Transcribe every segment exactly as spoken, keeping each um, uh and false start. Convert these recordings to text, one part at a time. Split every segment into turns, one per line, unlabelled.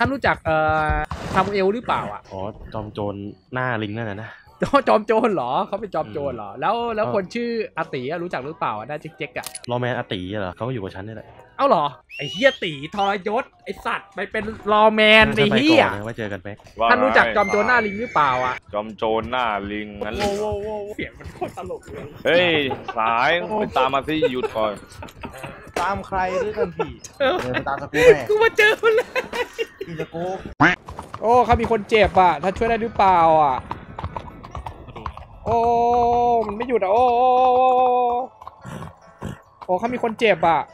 ท่านรู้จักเอ่อซามูเอลหรือเปล่าอ่ะ
อ๋อจอมโจรหน้าลิงนั่นนะ
จอมโจรเหรอเขาเป็นจอมโจรเหรอแล้วแล้วคนชื่ออาติรู้จักหรือเปล่าได้เจ๊กๆอ่ะ
รอแมนอาติเหรอเขาก็อยู่กับฉันนี่แหละ
เอ้าเหรอไอ้เฮียตีทรยศไอ้สัตว์ไปเป็นรอแมนไอ้เฮีย
ไว้เจอกันแม็ก
ท่านรู้จักจอมโจรหน้าลิงหรือเปล่าอ่ะ
จอมโจรหน้าลิงงั้น
โว้โว้โว้เสียงมันโคตรตลกเลย
เฮ้ยสายไปตามมาสิหยุดก่อน
ตามใครด้วยกันพี่เดินไปตามสกูแม่
กูมาเจอมันเลย
พี่สกู
โอ้เขามีคนเจ็บอ่ะท่านช่วยได้หรือเปล่าอ่ะโอ้มันไม่หยุดอ่ะโอ้โอ้เขามีคนเจ็บอ่ะ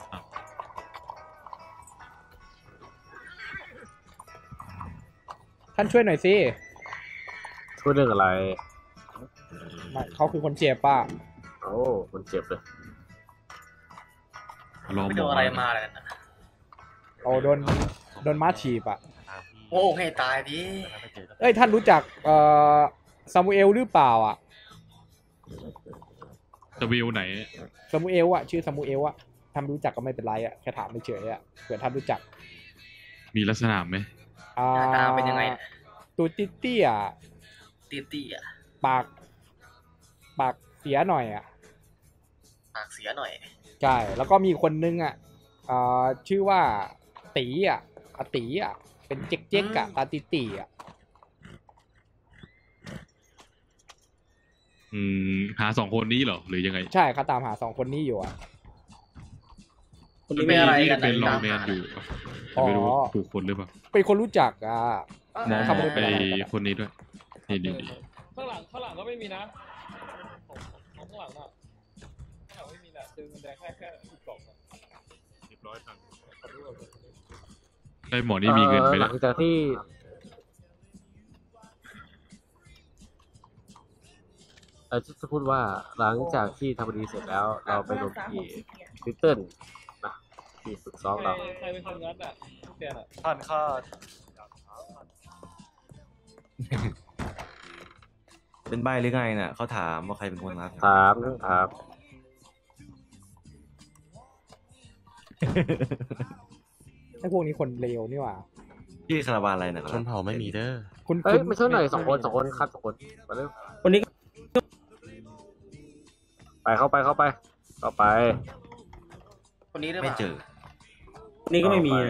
ท่านช่วยหน่อยสิ
ช่วยเรื่องอะไร
เขาคือคนเจ็บป่ะ
โอ้คนเจ็บเลย
ไม่โดนอะไรมาเลยนะ
โอ้โดนโดนม้าถีบอ่ะ
โอ้ให้ตายดิ
เอ้ยท่านรู้จักเอ่อซามูเอลหรือเปล่าอ่ะ
ซามูเอลไหน
ซามูเอลอ่ะชื่อซามูเอลอ่ะท่านรู้จักก็ไม่เป็นไรอ่ะแค่ถามเฉยๆอ่ะเผื่อท่านรู้จัก
มีลักษณะไหม
อ่า
ตาเป็นยังไง
ตัวติ๊เตี้ย
ติ๊เตี้ย
ปากปากเสียหน่อยอ่ะ
ปากเสียหน่อย
ใช่แล้วก็มีคนนึงอ่ะอ่าชื่อว่าตีอ่ะอาตีอ่ะเป็นเจ๊กเจ๊กอ่ะตาตีตีอ่ะ
อืมหาสองคนนี้เหรอหรือยังไง
ใช่เขาตามหาสองคนนี้อยู่อ่ะ
คนนี้เป็นอะไรกัน
เป็นรอแมนอยู่ไม่รู้ถูกคนหรือเปล่า
เป็นคนรู้จักอ่ะ
มองไปคนนี้ด้วยนี่ดี
ข้างหลังข้างหลังก็ไม่มีนะข้างหลังอ่ะข้างหลังไม่มีแหละเจอเงินแดงแค่แค่สิบสองเรียบร้อยตังค์
ได้หมอนี่มีเงินไป
หลังจากที่เออจะพูดว่าหลังจากที่ทำคดีเสร็จแล้วเราไปลงที่ลิตเติ้ลนะที่ฝึกซ้อมเรา
ใครเป็นคนงัดอ่ะเปลี่ยนอ่ะ
ท่านข้า
เป็นใบหรือไงน่ะเขาถามว่าใครเป็นคนงัด
ถามนึงถาม
ไอ้พวกนี้คนเลวนี่หว่า
พี่คาราบาลอะไรนะ
ชนเผ่าไม่มีเด้อ
คุณ
เอ้ยไม่ใช่หน่อยสองคนสองคนคัดสองคนมาเร็ว
คนนี้
ไปเข้าไปเข้าไปเข้าไป
คนนี้ได้
ไม่เจอ
นี่ก็ไม่มี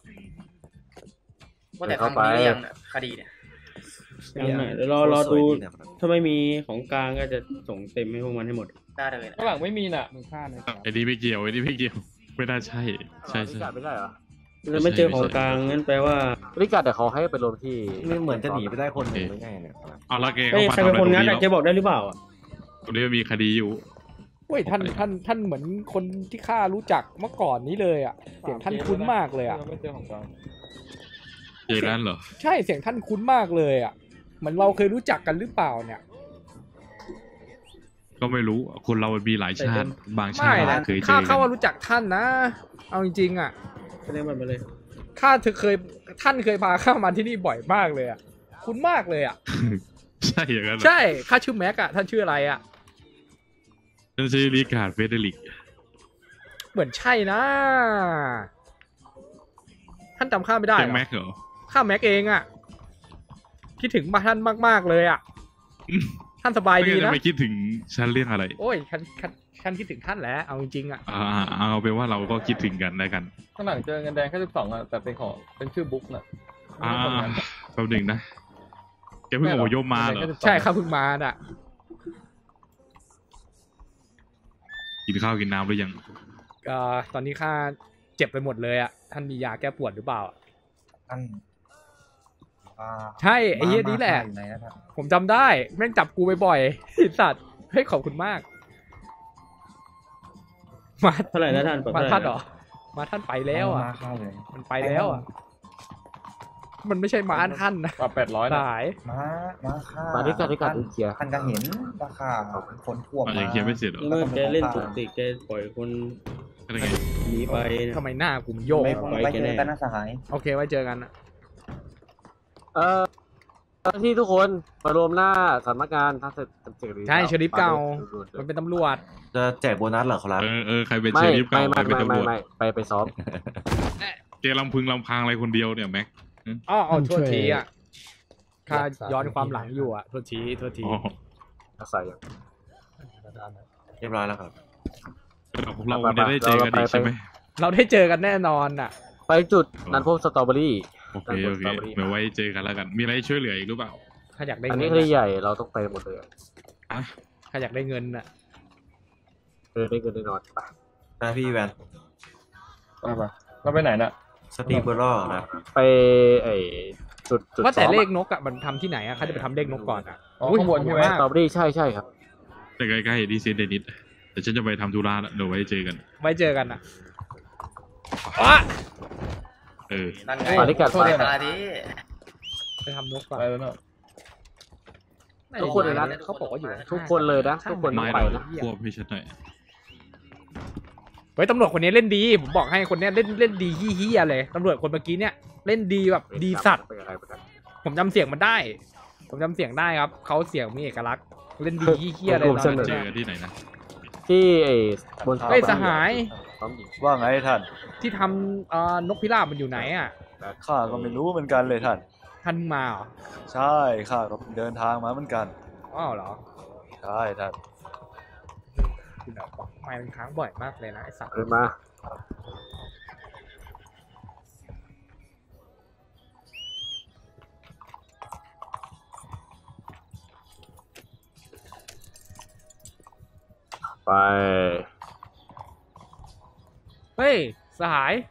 ว่าแต่ทางนี้ยังคดีเนี่ย
ยังไงเดี๋ยวรอรอดูถ้าไม่มีของกลางก็จะส่งเต็มให้พวกมันให้หมด
ได้เลย
ข้างหลังไม่มีน่ะ
มือฆ่าเลย
ไอ้นี่ไม่เกี่ยวไอ้นี่ไม่เกี่ยวไม่น่าใช่ใช่ใช่
ไม่ได้เหรอ
เราไม่เจอของกลางงั้นแปลว่า
ริกาแต่เขาให้ไปลงที่
นี่เหมือนจะหนีไปได้คนหนึ่งหรือไงเนี่ย
เอาละแก
ใครเป็นคนงั้นแกบอกได้หรือเปล่าอ่ะ
คนนี้มีคดีอยู่
เฮ้ยท่านท่านท่านเหมือนคนที่ข้ารู้จักเมื่อก่อนนี้เลยอ่ะเสียงท่านคุ้นมากเลยอ่ะ
ไม่เจอของกลาง
เจอนั่นเหรอ
ใช่เสียงท่านคุ้นมากเลยอ่ะเหมือนเราเคยรู้จักกันหรือเปล่าเนี่ย
ก็ไม่รู้คนเรามีหลายชาติบางชาติเคยเจอ
ข้าเข้าว่ารู้จักท่านนะเอาจริงๆอ่ะ
แสดงมันไปเลย
ข้าเธอเคยท่านเคยพาข้ามาที่นี่บ่อยมากเลยอ่ะคุ้นมากเลยอ่ะ
ใช่อย่างนั้น
ใช่ข้าชื่อแม็กอ่ะท่านชื่ออะไรอ่ะ
ท่านชื่อริการ์ดเฟเดริก
เหมือนใช่นะท่านจำข้าไม่ได้
แม็กเหรอ
ข้าแม็กเองอ่ะคิดถึงมาท่านมากๆเลยอ่ะท่านสบายดีนะ
ไม่คิดถึงฉันเรื่องอะไร
โอ้ยฉันฉันฉันคิดถึงท่านแหละเอาจริงๆอ่ะ
อ่าเอาเป็นว่าเราก็คิดถึงกันได้กัน
ข้างหลังเจอเงินแดงแค่สิบสองอ่ะแต่เป็นของเป็นชื่อบุ๊กน่ะ
อ่าแป๊บหนึ่งนะแกเพิ่งอพยพมาเหรอ
ใช่ข้าเพิ่งมาอ่ะ
กินข้าวกินน้ำหรือยัง
ก็ตอนนี้ข้าเจ็บไปหมดเลยอ่ะท่านมียาแก้ปวดหรือเปล่า
ท่าน
ใช่ไอ้เหี้ยนี้แหละผมจำได้แม่งจับกูบ่อยๆสัตว์เฮ้ยขอบคุณมาก
มาเท่าไหร่นะท่าน
มาท่านหรอมาท่านไปแล้วอ่ะมันไปแล้วอ่ะมันไม่ใช่มาท่านนะ
ปรับแปดร้อย
สาย
มามาค่ะ
มาด้วยกันด้วยกันเขีย
ท่านก็เห็นราคาคนทั่ว
มาเขียนไม่เสร็จหรอ
เมื่อแกเล่นตุกติกแกปล่อยคนหนีไป
ทำไมหน้ากูโยก
ไปเจอกันนะสหาย
โอเคไว้เจอกันนะ
เอ่อที่ทุกคนมารวมหน้าสำนักงานท่าเสร็จ
ใช่เชอริฟเก่ามันเป็นตำรวจ
จะแจกโบนัสเหรอครับ
เออเออใครเป็นเชอริฟเก่า
ไม่ไม่ไม่ไม่ไปไปซ้อม
เจลำพึงลำพังอะไรคนเดียวเนี่ยแม็ก
อ๋ออ๋อโทษทีอ่ะข้าย้อนความหลังอยู่อ่ะโทษทีโทษที
อ๋อ
อาศัยอย่าง
เรียบร้อยแล้วครับ
เราเราจะได้เจอกันอีกใช่ไหม
เราได้เจอกันแน่นอนอ่ะ
ไปจุดนันพบสตรอเบอรี่
โอเคโอเคเดี๋ยวไว้เจอกันแล้วกัน มีอะไรช่วยเหลืออีกหรือเปล่า
ข้าอยากได้
อัน
เงิ
นี้
น
คดี
อะ
ใหญ่เราต้องไปหมดเลยอะ
อ่ะ
ข้าอยากได้เงินอ่ะ
เออได้เงินแน่นอนไป
นะพี่แวน
ไปไปเราไปไหนน่ะ
สตีเบอร์รอนะ
ไปไอจุดจุด
ว่าแต่
ซ้อม
เล
อะ
ขนกอ่ะมันทำที่ไหนอ่ะข้าจะไปทำเลขนกก่อนอ่ะ
อ๋อข้างบนใช่ไหม
สตรอเบอรี่ใช่ใช่ครับ
แต่ใกล้ๆดีเซนเดนิสแต่ฉันจะไปทำธุระแล้วเดี๋ยวไว้เจอกัน
ไว้เจอกันอ่ะอ๋อ
เออ
นั่นไง
มาด้วยกัน
โทษทีดิ
ไปทำนกก่อน
ไปแล้วเนอะ
ทุกคนเลยนะ
เขาบอกว่าอยู่ข้างๆ
ทุกคนเลยนะทุกคนต้อ
ไม่
งไป
เรา
นะ
ควบให้ฉันหน่อย
เฮ้ยตำรวจคนนี้เล่นดี ผมบอกให้คนนี้เล่นเล่นดีเฮี้ยๆเลยตำรวจคนเมื่อกี้เนี่ยเล่นดีแบบดีสัตว์
เป็นอะไรเป็นอะไร
ผมจำเสียงมันได้ ผมจำเสียงได้ครับเขาเสียงมีเอกลักษณ์เล่นดีเฮี้ยๆเลยตอนนั้น
เจอ
เนี่ย
กันที่ไหนนะ
ที่ไอ้บน
เฮ้ยสหาย
ซ้อมหญิง
ว่าไงท่าน
ที่ทำเอ่อนกพิราบมันอยู่ไหนอ่ะ
ข้าก็ไม่รู้เหมือนกันเลยท่าน
ท่านมาเหรอ
ใช่ข้าก็เดินทางมาเหมือนกัน
อ้าวเหรอ
ใช่ท่าน
คุณเอาบอกไม่มันค้างบ่อยมากเลยนะไอสัตว์
เดินมาไป
เฮ้ยสหาย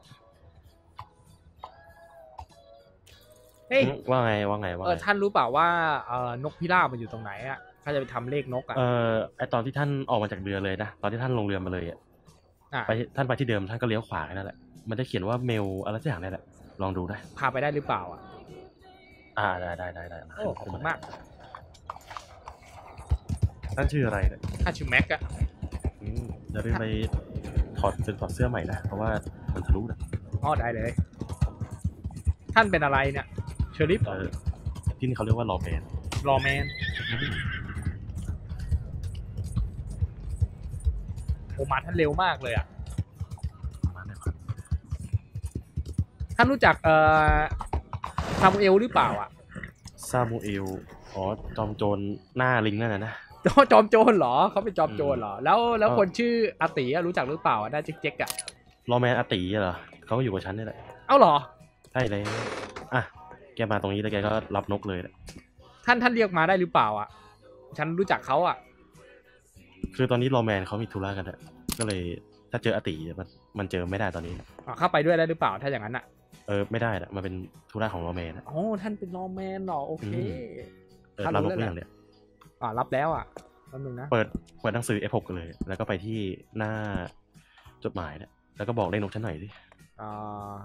เฮ้ย
ว่าไงว่าไงว่า
เออ
ไง
ท่านรู้เปล่าว่าเอ่อนกพิราบมันอยู่ตรงไหนอ่ะข้าจะไปทำเลขนกอ่ะ
เออไอตอนที่ท่านออกมาจากเรือเลยนะตอนที่ท่านลงเรือมาเลยอ่ะ
อ่ะ
ไปท่านไปที่เดิมท่านก็เลี้ยวขวาแค่นั่นแหละมันจะเขียนว่าเมลอะไรสักอย่างนี่แหละลองดูได้
พาไปได้หรือเปล่าอ่ะ
อ่าได้ได้ได้ได้
โอ้ขอบคุณมาก
ท่านชื่ออะไรเนี่ย
ข้าชื่อแม็กอะ
อืมอย่าลืมไปถอดเป็นถอดเสื้อใหม่นะเพราะว่ามันทะลุนะ
อ๋อได้เลย ท่านเป็นอะไรเนี่ยเชอริฟ
เออที่นี่เขาเรียกว่าลอแมน
รอแมนโอมาท่านเร็วมากเลยอ่ะ
มาหน่อยครับ
ท่านรู้จักเอ่อซามูเอลหรือเปล่าอ่ะ
ซามูเอลอ๋อจอมโจรหน้าลิงนั่นน่ะนะ
จอมโจรเหรอเขาเป็นจอมโจรเหรอแล้วแล้ว
เออ
คนชื่ออาติอะรู้จักหรือเปล่าอะได้เจ๊กๆอ่ะ
ลอแมนอาติเหรอเขาก็อยู่กับฉันนี่แหละ
เอ้าเหรอ
ใช่เลยอ่ะแกมาตรงนี้แล้วแกก็รับนกเลยแหละ
ท่านท่านเรียกมาได้หรือเปล่าอ่ะฉันรู้จักเขาอ่ะ
คือตอนนี้ลอแมนเขามีธุระกันอะก็เลยถ้าเจออาติมันมันเจอไม่ได้ตอนนี้
อ่ะเข้าไปด้วยได้หรือเปล่าถ้าอย่างนั้นอ่ะ
เออไม่ได้ละมันเป็นธุระของลอแมนนะ
โอ้ท่านเป็นรอแมนเหรอโอเค
อืม เออ
ท่าน
รับน
รู้
ก
แล้ว
เรื่อง
แหละ
เนี่ย
อ่ารับแล้วอ่ะแป๊บนึงนะ
เปิดเปิดหนังสือ เอฟ หก กันเลย แล้วก็ไปที่หน้าจดหมายเนี่ยแล้วก็บอกเลขนกฉันหน่อยสิ
อ่า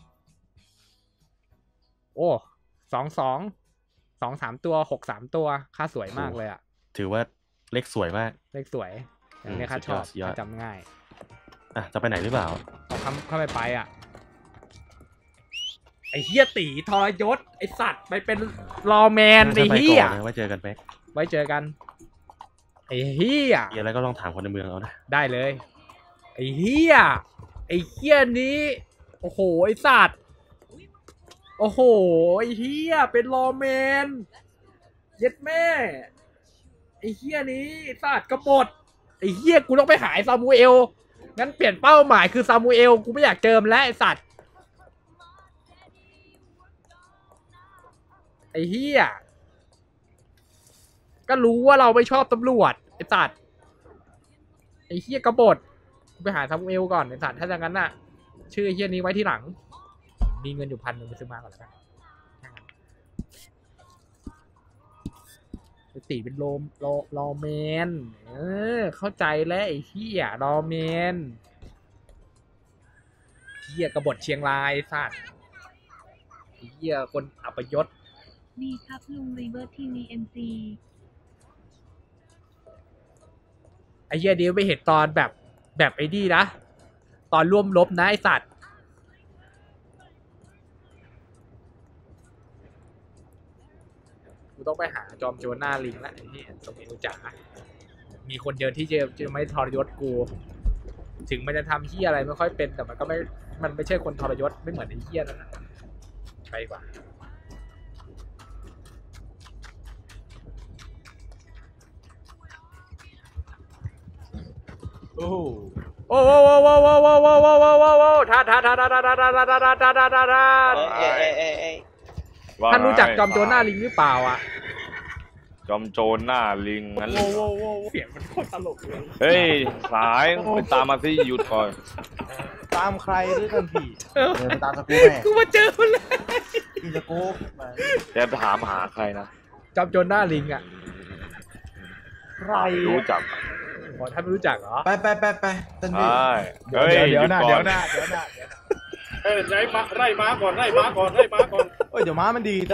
โอ้สองสองสองสามตัวหกสามตัวค่าสวยมากเลยอ่ะ
ถือว่าเลขสวยมาก
เลขสวยอย่างนี้
อืม
ค่าชอบ
สุดยอด
จำง่าย
อ่ะจะไปไหนหรือเปล่า
เอาคำเข้าไปไปอ่ะไอ้เฮียตีทรยศไอ้สัตว์ไปเป็นรอแมนไอ้
จะไป
เฮี
ก่
ย
อนนะไว้เจอกันแม็ก
ไว้เจอกันไอ้เฮีย
มีอะไรก็ลองถามคนในเมืองเอานะ
ได้เลย ไอ้เฮียไอ้เฮียนี้ โอ้โหไอ้สัตว์โอ้โหไอ้เฮียเป็นรอแมนเย็ดแม่ไอ้เฮียนี้ไอ้สัตว์กบฏไอ้เฮียกูต้องไปหาไอ้ซามูเอลงั้นเปลี่ยนเป้าหมายคือซามูเอลกูไม่อยากเจอมนแล้วไอ้สัตว์ไอ้เฮียก็รู้ว่าเราไม่ชอบตำรวจไอ้สัตว์ไอ้เฮียกบฏกูไปหาซามูเอลก่อนไอ้สัตว์ถ้าอย่างนั้นน่ะ ชื่อไอ้เฮียนี้ไว้ที่หลัง มีเงินอยู่พันหนึ่งไปซื้อมาก่อนแล้วกันไอ้ตีเป็นโลมโลโลแมนเออเข้าใจแล้วไอ้เฮียโลแมนเฮียกบฏเชียงรายสัตว์ไอ้เฮียคนอัปยศ
ดีครับลุงรีเวิร์สทีวีเอ็มซี
ไอ้เฮียเดียวไปเห็นตอนแบบแบบไอ้ดีนะ ตอนร่วมรบนะไอ้สัตว์กูต้องไปหาจอมโจรหน้าลิงแล้วไอ้นี่สมิวจ๋ามีคนเดียวที่จะจะไม่ทรยศกู ถึงมันจะทำเฮียอะไรไม่ค่อยเป็นแต่มันก็ไม่มันไม่ใช่คนทรยศไม่เหมือนไอ้เฮียนั่นนะไปดีกว่าโอ้โอ้โอ้โอ้โอ้โอ้โอ้โอ้โอ้โอ้โอ้โอ้ท่าท่าท่าท่าท่าท่าท่าท่าท่าท่าท่าท่าท่าท่านรู้จักจอมโจรหน้าลิงหรือเปล่าอ่ะ
จอมโจรหน้าลิงงั้น
โอ้โอ้โอ้เสียงมันโคตรตลกเลย
เฮ้ยสายไปตามมาสิหยุดก่อน
ตามใครหรือท่านพี่
เออ
เดินไปตามสกู๊ปแม่
กูมาเจอมันเลย
พี่สกู๊ปมา
แกถามหาใครนะ
จอมโจรหน้าลิงอ่ะ
ใคร
รู้จัก
อ๋อท่านไม่รู้จักเหรอ
ไปไปไปไปท่าน
ใช
พี่
่เฮ้ย
เดี๋ยว
หยุ
นะ
ก่อ
เดี๋ยวนะเดี๋ยวนะเดี๋ยวนะ
เฮ้ยไล่ม้าไล่ม้าก่อนไล่ม้าก่อนไล่ม้าก่อน
เฮ้ยเดี๋ยวม้ามันดีจ้ะ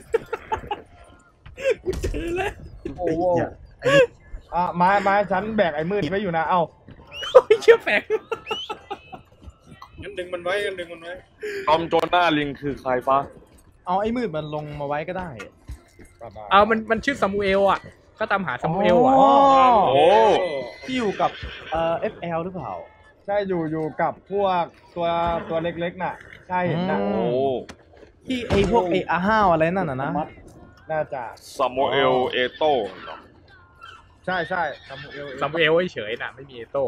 กูเจอแล้ว
โอ้โหอ่ะม้าม้าฉันแบกไอ้มืดไว้อยู่นะเอ้า
โอ้ยเชื่อแฝง
งั้นดึงมันไว้งั้นดึงมันไว้
จอมโจรหน้าลิงคือใครฟ้า
เอาไอ้มืดมันลงมาไว้ก็ได้
เอามันมันชื่อซามูเอลอ่ะก็ตามหาซามูเอลอ่ะ
อ๋อ
โอ้
ที่อยู่กับเอ่อ เอฟ แอล หรือเปล่าใช่อยู่อยู่กับพวกตัวตัวเล็กๆน่ะใช่เห็นนะ
โอ้
ที่ไอ้พวกไอ้อาห้าวอะไรนั่นน่ะนะน่าจะ
ซามูเอลเอโต้
ใช่ใช่ซามูเอล
ซามูเอลเฉยๆน่ะไม่มีเอโต้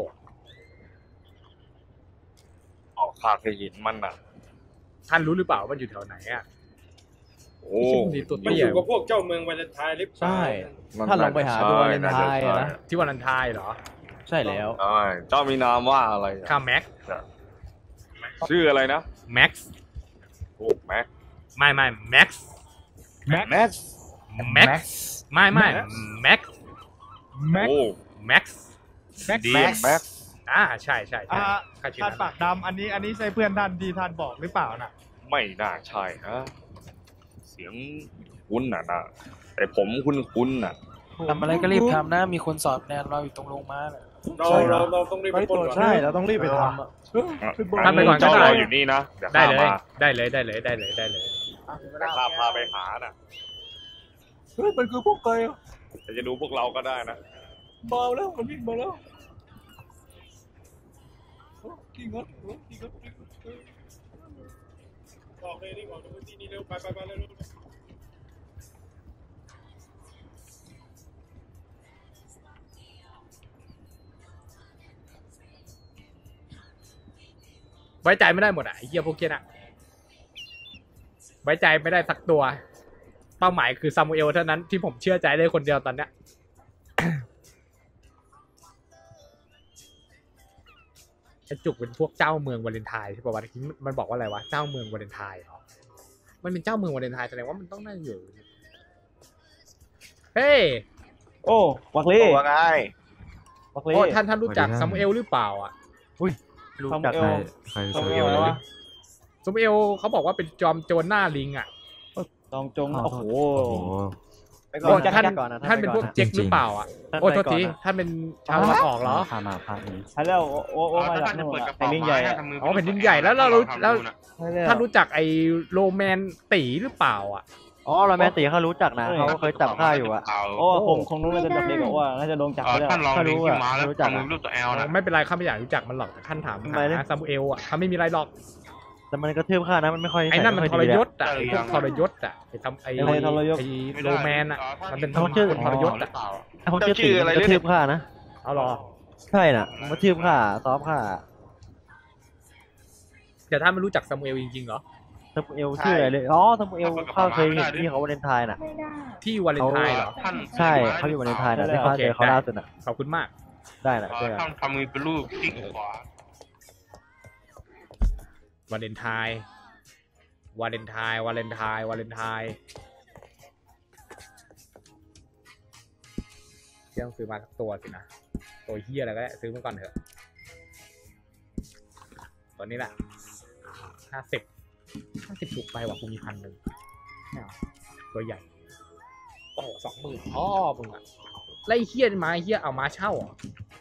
ออกขาเคยเห็นมันน่ะ
ท่านรู้หรือเปล่าว่ามันอยู่แถวไหนอ่ะ
โอ้
ไม่ใช่คนดีตัว
มัน
เตี้
อย ยู่กับพวกเจ้าเมืองวาเลนไทน์หรือเปล่า
ใช่ถ้าลองไปหาดูวาเลนไทน์อะนะ
ที่วันนันทายเหรอ
ใช่แล้ว
ใช่เจ้ามีนามว่าอะไรอะ
ข้าแม็ก
ชื่ออะไรนะ
แม็กซ์
โอ้แม็ก
ไม่ไม่แม็กซ์
แม็กแม็ก
แม็กซ์ไม่ไม่แม็กซ์
โอ้
แม็กซ์
ดี แม็ก
อ่าใช่ใช่ใช่
อ่า
ข้าชื่อ
ท่าน
นั้น
ปากดำอันนี้อันนี้ใช่เพื่อนท่านที่ท่านบอกหรือเปล่าน่ะ
ไม่น่าใช่นะเสียงคุ้นน่ะนะแต่ผมคุ้นคุ้นน่ะ
ทำอะไรก็รีบทำนะ มีคนสอบแนนเราอยู่ตรงโรงม้าน่ะ
เราเราเราต้องรีบไปปล้นก่อน
ใช่เราต้องรีบไปทำอะ
ท่านไปก่อนก็
เจ้า
ได้
รออยู่นี่นะเดี๋ยว
ได้
ข้า
เลย
มา
ได้เลยได้เลยได้เลยได้เลย
เดี๋ยวข้าพาไปหาน่ะ
เฮ้ยมันคือพวกเกย์
แต่จะดูพวกเราก็ได้นะ
เมาแล้วมันวิ่งมาแล้ว
กี่งดกี่งดออกเลยนี่ออกจากพื้นที่นี้เร็วไปไปไปเร็ว
ไว้ใจไม่ได้หมดอ่ะไอ้เหี้ยพวกเกี้ยน่ะไว้ใจไม่ได้สักตัว เป้าหมายคือซามูเอลเท่านั้นที่ผมเชื่อใจได้คนเดียวตอนเนี้ย ไอจุกเป็นพวกเจ้าเมืองวาเลนไทน์ใช่ป่าววะมันบอกว่าอะไรวะเจ้าเมืองวาเลนไทน์เหรอมันเป็นเจ้าเมืองวาเลนไทน์แสดงว่ามันต้องน่าอยู่เฮ้ย
โอ้วักลี่
ว่าไง
วักลี่
โอ้ท่านท่านรู้จักซามูเอลหรือเปล่าอ่ะ
รู้จักใครใคร
ซามู
ซามู
เอ
เอ
ล
ล
อะไร
เล
วะ
ย
ซามูเอลเขาบอกว่าเป็นจอมโจรหน้าลิงอ่ะ
ตองจงโอ้โห
โอ้โห
โอ้ท่านท่านเป็นพวกเจ๊กหรือเปล่าอ่ะโอ้โทษทีท่านเป็นชาวตะวันออกเหรอ
พามาพานี้
ฮัลโหลโอ้โอ้มาจากนู่นอะแผ่นดินใหญ่อะ
อ๋อแผ่นดินใหญ่แล้วเรารู้แล้วท่านรู้จักไอ้โรแมนตีหรือเปล่าอ่ะ
อ๋อเราแมนตีเขารู้จักนะเขาเคยจับข้าอยู่อะ
โอ้คงคงรู้น่าจะจับเด็กว่าน่าจะโดนจับไปแล้ว
ท่านลองดูมาแล้วรู้จัก
รูปตัวแอลนะไม่เป็นไรข้าไม่อยากรู้จักมันหรอกแต่ท่านถาม
ทำไมเนี่ย
หาซามูเอลอ่ะข้าไม่มีอะไรหรอก
แต่มันกระทืบข้านะมันไม่ค่อย
ไอ้นั่นมันทรยศอ่ะ
ใส่
ไอ้พวกทรยศอ่ะไอ้ทำไอ้
อะไรทรยศ
ไอ้โรแมนอ่ะมันเป็น
เขาชื่อ
คนทรยศอ่ะ
เขาชื่อตีมันกระทืบข้านะ
เอาหรอ
ใช่น่ะมันกระทืบข้าซ้อมข้า
แต่ท่านไม่รู้จักซามูเอลจริงๆเหรอ
ซามูเอลชื่ออะไรเลยอ๋อซามูเอลข้าเคยเห็นที่เขาวาเลนไทน์น่ะ
ที่วาเลนไทน์เหรอ
ใช่เขาอยู่วาเลนไทน์น่ะที่ข้าเจอเขาล่าสุดน่ะ
ขอบคุณมาก
ได้น่ะเจอ
ทำทำมือเป็นรูปคลิกขวาว
าเลนไทน์วาเลนไทน์วาเลนไทน์วาเลนไทน์เที่ยงซื้อมาสักตัวสินะตัวเฮียอะไรก็ได้ซื้อมาก่อนเถอะตัวนี้แหละห้าสิบห้าสิบถูกไปว่ะกูมีพันหนึ่งไม่เอาตัวใหญ่โอ้สองหมื่นอ๋อมึงอะไล่เฮียมาเฮียเอามาเช่าเหรอ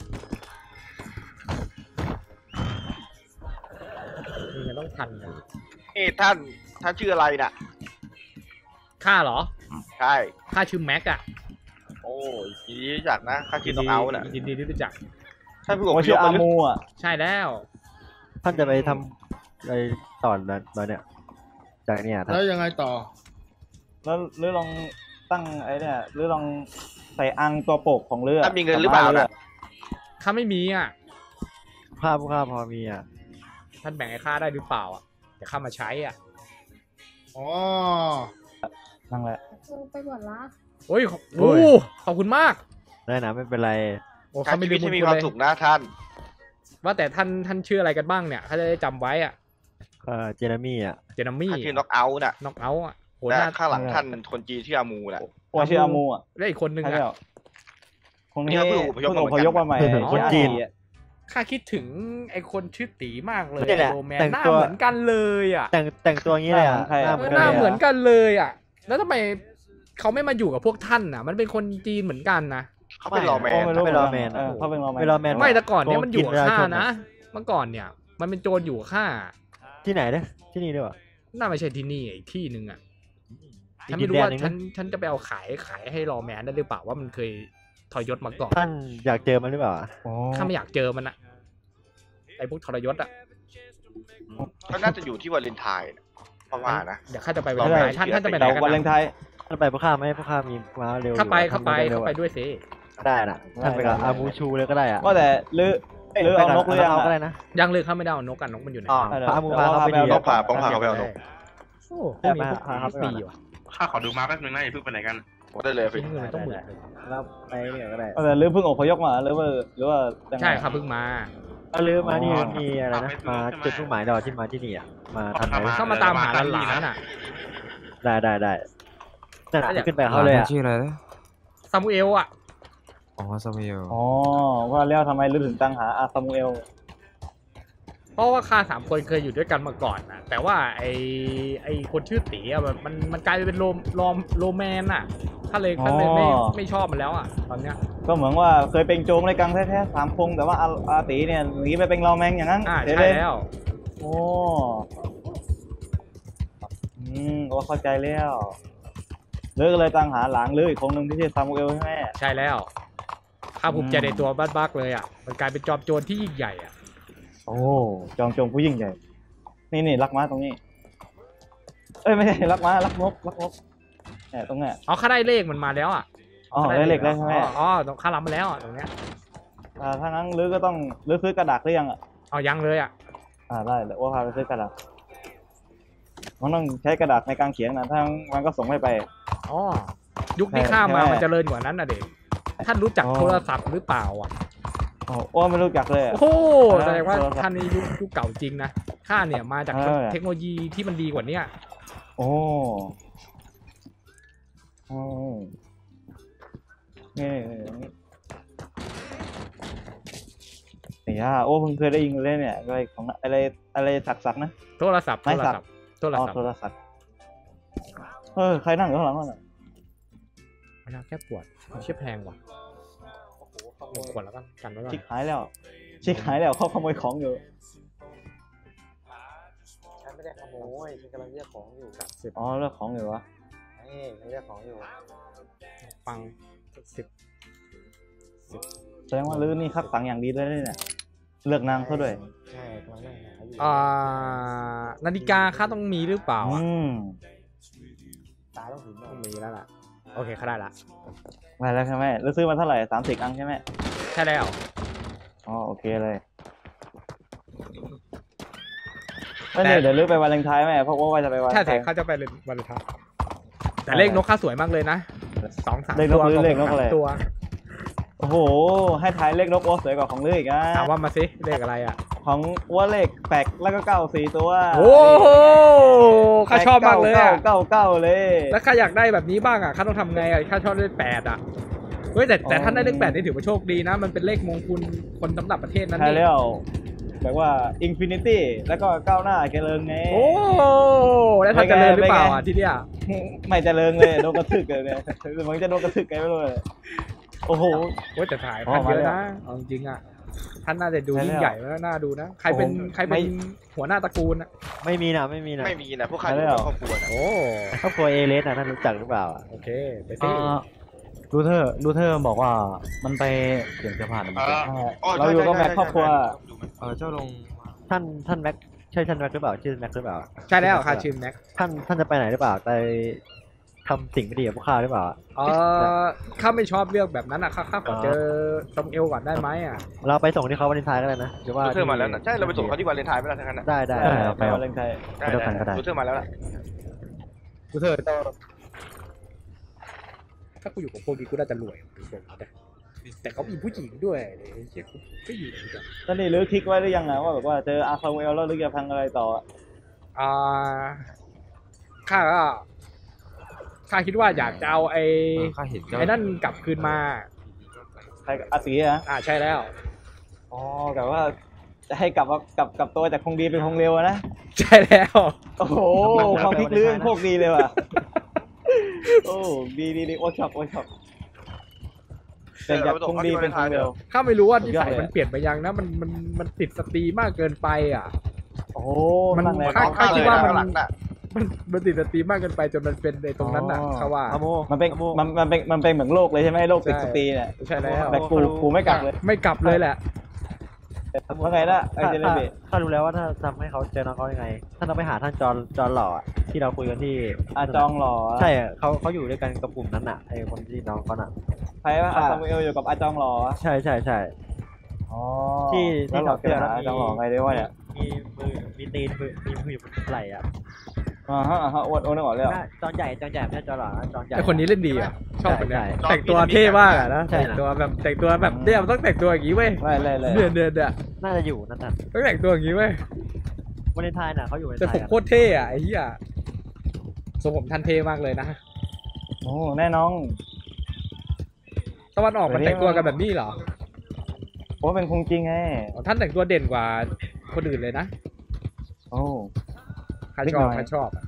มีเงินต้องพันกัน
เอ้ท่านท่านชื่ออะไรน่ะ
ข้าเหรอ
ใช่
ข้าชื่อแม็กอะ
โอ้ยยินดีรู้จักนะข้าชื่อต้องเอาน่ะ
ยินดีที่รู้จัก
ท่านผู้อ
ผม
พย
ชื่
พ
อ
มา
อา
หรือ
มูอ่ะ
ใช่แล้ว
ท่านจะไปทำอะไรต่อนะตอนเนี้ยจากเนี่ยท่าน
แล้วยังไงต่อ
แล้วหรือลองตั้งไอ้เนี่ยหรือลองใส่อังตัวโปกของเรือ
ถ้ามีเงินหรือเปล่าน่ะ
ข้าไม่มีอ่ะ
ข้าพวกข้าพอมีอ่ะ
ท่านแบ่งให้ข้าได้หรือเปล่าอ่ะเดี๋ยวข้ามาใช้อ่ะ
อ๋อ
นั่งแหละ
ไปก่อนละ
โอ้ยขอบโอ้ขอบคุณมาก
ได้นะไม่เป็นไร
โอ้
การ
ข้าไม่
ชี
ลื
วิต
มบุญ
ที่มี
คุณ
ความ
เลย
สุขนะท่าน
ว่าแต่ท่านท่านชื่ออะไรกันบ้างเนี่ยข้าจะได้จำไว้อ่ะ
เออเจนามี่อ่ะ
เจนามี่
ข้าชื่อน็อกเอาท์น่ะ
น็อกเอาท์อ่ะโห
และ
หน้า
ข้างหลังท่านคนจีนชื่ออามูน่ะ
ว่าชื่ออามูอ่ะ
แล้วอีกคนนึง
ใช่
อ่ะ
แล้วคนนี้
นี่เขาเพิ่งอพยพ
เพิ่งอพยพมาใหม่
คนจีน
ข้าคิดถึงไอ้คนชื่อตีมากเลย
นี่แหละ
โรแมน
แต่ง
หน้า
ตัว
เหมือนกันเลยอ่ะ
แต่งแต่งตัวงี้เลยอ่ะ
ใช่
หน้า
เอ
เหมื
อ
อน
ห
กัน
น้า
เลย
เหมือน
อะ
กันเลยอ่ะ แล้วทำไมเขาไม่มาอยู่กับพวกท่านอ่ะ มันเป็นคนจีนเหมือนกันนะ
เขาเป็นรอแมน
ไม่รู้
ไม่รอแมน
เออเขาเป็นรอแมน
ไม่รอแมน
ไม่แต่ก่อนเนี่ยมันอยู่กับ
โกงกิน
ข้า
ประชาชน
นะ
อะ
เมื่อก่อนเนี่ย มันเป็นโจรอยู่กับข้า
ที่ไหนเนี่ยที่นี่ด้วยวะ
น่าไม่ใช่ที่นี่อีกที่หนึ่งอ่ะ
อีก
ฉันไม่รู้ว่า
ดินแดนหนึ่งนะ
ฉันฉันจะไปเอาขายขายให้รอแมนได้หรือเปล่าว่ามันเคยทรยศมาก่อน
ท่านอยากเจอมันหรือเปล่าอะ
ข้าไม่อยากเจอมันอะไอ้พวกทรยศอะ
ก็น่าจะอยู่ที่วาเลนไทน์น่ะเพราะว่านะ
เดี๋ยวข้าจะไป
รอ
วัน
แม
ไห
น
นท่านท่านจะไปไหน
เรา
กัน
วาเลน
นะ
ไทน์
ท่านไปพวกข้าไหมพวกข้ามีม้าเร็วอยู่
ข้าไป
อะ
ข้าไป
ทำรวดร็
ข้าว ไป
อะ
ด้วยสิ
ได้น่ะท่านไปกับอามูชูเลยก็ได้อ่ะ
ก็แต่หรือหรือเอานกหรือยัง
เอา
อะ
ก็ได้นะ
ยังเลยข้าไม่ได้เอานกกันนกมันอยู่ไหน
อ๋อพระอามูพาเขาไปดี
น
อะ
กผ่าป้องผ่าเขาไปเอานก
โอ้พวกนี้พวก
พาเขาไปก่อน
ปีว่ะ
ข้าขอดูมาแป๊บนึงนะอย่าเพิ่งไปไหนกัน
ผมได้เลย
ชิ้
พี่
นเงินมันต้องหมื่นหนึ่ง
เราไปเนี่ยก็ได้
ก็แต่หรือเพิ่งอพยพมาหรือว่าหรือว่ายังไง
ใช่ครับเพิ่งมา
เอาลืมมานี่
อ๋อ
มีอะไรนะ
เอาไป
มา
ใช่ไหม
จุดมุ่งหมายเราที่มาที่นี่อ่ะมาทันไหม
เข้ามาตามหาหลานๆอ่ะ
ได้ได้ได้นั่น
แล้วอยาก
น่ะขึ้นไปกับเขาเลยอ่ะ
ชื่ออะไรนะ
ซามูเอลอ่ะ
อ๋อซามูเอล
อ๋อว่าแล้วทำไมหรือถึงตั้งหาอาซามูเอล
เพราะว่าข้าสามคนเคยอยู่ด้วยกันมาก่อนนะแต่ว่าไอไอคนชื่อตีอะแบบมันมันกลายเป็นโรมโรมโรแมนอ่ะข้าเลยข้าเลยไม่ไม่ชอบมันแล้วอ่ะตอนเนี้ย
ก็เหมือนว่าเคยเป็นโจงในกังแท้ๆสามคงแต่ว่าอาอาตีเนี่ยหนีไปเป็นเราแมงอย่างนั้น
อ่า
เดี๋ยว
ใช่
เลย
แล้ว
โอ้อืมโอ้เข้าใจแล้วเลิกเลยตั้งหาหลังเลยอีกคนหนึ่งที่ชื่อซามูเอลใช่ไหม
ใช่แล้วข้าภูมิใจ
อืม
ในตัวบ้านบักเลยอ่ะมันกลายเป็นจอมโจรที่ยิ่งใหญ่อ่ะ
โอ้จองโจงผู้ยิ่งใหญ่ นี่นี่รักม้าตรงนี้ เอ้ยไม่ใช่รักม้ารักนกรักนกเนี่ยตรงเนี้ย
อ๋อข้าได้เลขมันมาแล้วอ่ะ
อ๋อได้เหล็กแล้วใช่ไหม
อ๋ออ๋อตรงข้ารับมาแล้วอ่ะตรงเนี้ย
อ่าถ้างั้นลือก็ต้องลือซื้อกระดาษหรือยังอ่ะ
เอายังเลยอ่ะ
อ่าได้เดี๋ยวว่าพาไปซื้อกระดาษมันต้องใช้กระดาษในการเขียนนะถ้ามันก็ส่งไม่ไป
อ๋อยุคนี้
ใช่
ข้ามา
ใช่
มันเจริญกว่านั้นนะเด็กท่านรู้จัก
อ๋อ
โทรศัพท์หรือเปล่าอ่ะ
โอ้โอ้ไม่รู้จักเลยอะ
โอ้โห
เออ
แสดงว่า
โทรศัพท์
ท่านนี่ยุคยุคเก่าจริงนะข้าเนี่ยมาจาก
เออ
เทคโนโลยีที่มันดีกว่าเนี้ย
โอ้โอ้นี่นี่นี่ย่าโอ้เพิ่งเคยได้ยินเลยเนี่ยอะไรของอะไรอะไรสักสักๆนะ
โทรศัพท์โท
ไม้
ร
สัก
ศัพท์โทร
อ๋อ
ศัพท์
โทรศัพท์เออใครนั่งอยู่ข้างหลังนั่นน่ะ
ไม่น่าแค่ปวดเชี่ยแพงว่ะหนึ่งขวดแล้วกันกันไว้ก่อน
ชิคหายแล้วชิคหายแล้วเขาขโมยของอยู่
ฉันไม่ได้ขโมยฉันกำลังเรียกของอยู่
สิบ
อ๋อเลือกของอยู่วะ
นี่ฉันเรียกของอยู่
ฟังสิบ
แสดงว่าลื้อนี่คัดสังอย่างดีเลยเนี่ยเลือกนางเขาด้วย
ใช่กำลังนั่งหาอยู่
อ่านาฬิกาค่าต้องมีหรือเปล่า
อื
อ่ะ
ม
ตาต้องถึง
ต้องมีแล้วล่ะโอเคข้าได้ละ
ได้แล้วใช่ไหมแล้วซื้อมาเท่าไหร่สามสิบอังใช่ไหม
ใช่แล้ว
อ๋อโอเคเลยแล้วเนี่ยเดี๋ยวลื้อไปวาเลนไทน์ไหมเพราะว่าจะไปวาเลน
ใช่
ไท
แต่
น์
เขาจะไปเลยวันเลยครับแต่เลขนกค่าสวยมากเลยนะสองสาม
เลขน
ตั
ก
ว
หรือ
กับ
เลขนก
สาม
อะไร
ตัว
โอ้โหให้ทายเลขนกโอ้สวยกว่าของลื้ออีกนะ
ถามว่ามาสิเลขอะไรอ่ะ
ของอ้วเลขแปลกแล้วก็เก้าสี่ตัว
โอ้โหข้าชอบมากเลยอ่ะ
เก้าเก้าเลย
แล้วข้าอยากได้แบบนี้บ้างอ่ะข้าต้องทำไงอ่ะข้าชอบเลขแปดอ่ะเฮ้ยแต่แต่
อ๋อ
ท่านได้เลขแปดนี่ถือว่าโชคดีนะ มันเป็นเลขมงคลคนสำหรับประเทศนั้น
ใช่
นี่
แล้วแบบว่าอินฟินิตี้แล้วก็ก้าวหน้าเจริญไง
โอ้แล้วท่านเจริญหรือเปล่าอ่ะที่เนี่ย
ไม่เจริญเลยโดนกระทึกเลยเนี่ยมันจะโดนกระทึกไงไม่รู้เลยโอ้โห
โอ้ยแต่ถ่าย
อ๋อ
ท่านเยอะ
มาแล้ว
นะเอาจริงๆอ่ะท่านน่าจะดู
ใช่แล้ว
ยิ่งใหญ่แล้วน่าดูนะใครเป็น
โอ้โห
ใครเป็น
ไม่
หัวหน้าตระกูลอ่ะ
ไม่มีนะไม่มีนะ
ไม่มีนะพวกข้าอยู่กับครอบครัวนะ
โอ้
ครอบครัวเอเลสนะท่านรู้จักหรือเปล่าอะ
โอเคไปสิ
ลูเทอร์ลูเทอร์บอกว่ามันไปเปลี่ยนเสื้อผ้า
เออ
เราอยู่กับแม่ครอบครัว
เออเจ้าลง
ท่านท่านแม็กใช่ท่านแม็กหรือเปล่าชื่อแม็กหรือเปล่า
ใช่แล้วค่ะชื่อแม็ก
ท่านท่านจะไปไหนหรือเปล่าไปทำสิ่งไม่ดีกับพวกข้าหรือเปล่า
เออข้าไม่ชอบเรื่องแบบนั้นอ่ะข้าข้าขอเจอซามูเอลก่อนได้ไหมอ่ะ
เราไปส่งที่เขาวาเลนไทน์ก็ได้นะหรือว่า
ดูเธอมาแล้วนะใช่เราไปส่งเขาที่วาเลนไทน์ไปแล้วทั้งนั้นนะ
ได้ได้
ได้
ได้
ไปวาเลนไทน์
ได้
เดียวกันก็ได้
ดูเธอมาแล้วล่ะ
กูเธอถ้ากูอยู่กับพวกนี้กูน่าจะรวยแต่เขามีผู้หญิงด้วยเลยเชี่ยกูก็อยู่เหมือนกัน
ตอนนี้รื้อคลิกไว้หรือยังนะว่าแบบว่าเจออาร์ซามูเอลแล้วหรือจะพังอะไรต่อ
อ่าข้าก็ข้าคิดว่าอยากจะเอาไอ้
ข้าเห็น
ไอ้นั่นกลับคืนมา
ใครอาตีอะ
อ่าใช่แล้ว
อ๋อแต่ว่าจะให้กลับมากลับกลับตัวจากคงดีเป็นคงเร็วนะ
ใช่แล้ว
โอ้โหความพลิกลื้อโคตรดีเลยว่ะโอ้ดีดีดีโอช็อปโอช็อปแต่จากคงดีเป็นคงเร็ว
ข้าไม่รู้ว่านิ
สุดยอด
สัย
เลย
มันเปลี่ยนไปยังนะมันมันมันติดสตรีมากเกินไปอ่ะ
โอ้
มัน
ตั้งแรง
ข้าข้าคิดว่ามัน
หลังน่ะ
มันมันติดสตรีมมากเกินไปจนมันเป็นในตรงนั้นน่ะเขาว่า
อาโม
มันเป็นมันมันเป็นมันเป็นเหมือนโลกเลยใช่ไหมโลกติดสตรีเนี่ย
ใช่แล้ว
แต่กูกูไม่กลับเลย
ไม่กลับเลยแหละ
ว่าไงล่ะไอ
ข้า
เจเน
ข้า
เบ
ข้ารู้แล้วว่าถ้าทำให้เขาเจอน้องเขายังไงท่านต้องไปหาท่านจอนจอนหล่ออะที่เราคุยกันที่
อาจองหล่อ
ใช่อะเขาเขาอยู่ด้วยกันกับกลุ่มนั้นอ่ะไอ้คนที่น้องเขาน่ะ
ใครว่าอาซามูเอลอยู่กับอาจองหล่อ
ใช่ใช่ใช่
อ๋อ
ที่
แล้
ที่
วหล่อ
เขาเจอ
หาอาจองหล่อไงได้วะเนี่ย
มีมือมีตีนมือมีมืออยู่บนไหล่อ่ะ
อ่าฮะอ่าฮะอ้วนอ้วนนึกออกแล้ว
น่าจอนใหญ่จอนใหญ่ไม่ใช่จอนหล่อนะจอนใหญ่
ไอคนนี้เล่นดีอ่ะชอบคนเนี้ย
ใช่ใช่
แต่งตัวเท่มากอ่ะนะ
ใช่
แต่ง
นะ
ตัวแบบแต่งตัวแบบเนี่ยมันต้องแต่งตัวอย่างงี้เว้ย
ไม่เลยเลย
เนี่ยเนี่ยเนี่ย
น่าจะอยู่นั่นน่ะ
ต้องแต่งตัวอย่างงี้เว้ย
วาเลนไทน์น่ะเขาอยู่วาเลน
แต่
ไท
ผม
น์
โคตรเท่อะไอ้เหี้ยทรงผมท่านเท่มากเลยนะ
โอ้แน่น้อง
ตะวันออกมันแต่งตัวกันแบบนี้เหรอ
โอ้เป็นคงจริงไง
อ๋อท่านแต่งตัวเด่นกว่าคนอื่นเลยนะ
โอ้
ข้า
นิด
ช
หน่
อบ
อย
ข้าชอบอะ